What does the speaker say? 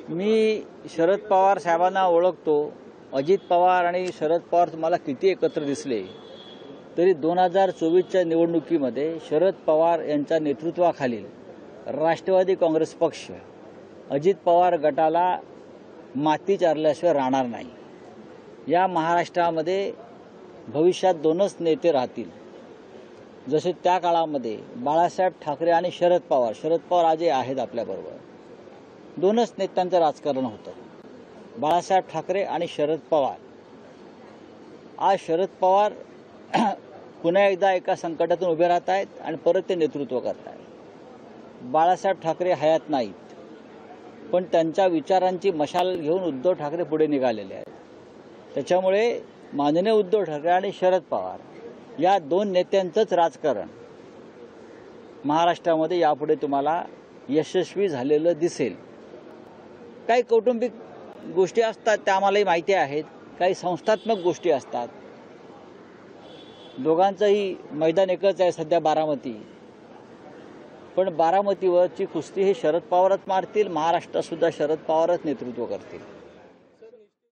मी शरद पवार साहेबांना ओळखतो। अजित पवार आणि शरद पवार तुम्हाला किती एकत्र दिसले तरी 2024च्या निवडणुकीमध्ये शरद पवार यांच्या नेतृत्वाखालील राष्ट्रवादी काँग्रेस पक्ष अजित पवार गटाला माती चारल्याशिवाय राहणार नाही। या महाराष्ट्रामध्ये भविष्यात दोनच नेते राहतील, जसे त्या काळामध्ये बाळासाहेब ठाकरे आणि शरद पवार आजही आहेत आपल्याबरोबर। दोनच नेत्यांचं राजकारण होतं, बाळासाहेब ठाकरे आणि शरद पवार। आज शरद पवार पुन्हा एकदा एका संकटातून उभे राहत आहेत आणि परत ते नेतृत्व करत आहेत। बाळासाहेब ठाकरे हयात नाहीत, पण त्यांच्या विचारांची मशाल घेऊन उद्धव ठाकरे पुढे निघालेले आहेत। त्याच्यामुळे माननीय उद्धव ठाकरे आणि शरद पवार या दोन नेत्यांचंच राजकारण महाराष्ट्रामध्ये यापुढे तुम्हाला यशस्वी झालेलं दिसेल। काही कौटुंबिक गोष्टी असतात त्या आम्हालाही माहिती आहेत, काही संस्थात्मक गोष्टी असतात। दोघांचंही मैदान एकच आहे सध्या, बारामती। पण बारामतीवरची कुस्ती हे शरद पवारच मारतील, महाराष्ट्रात सुद्धा शरद पवारच नेतृत्व करतील।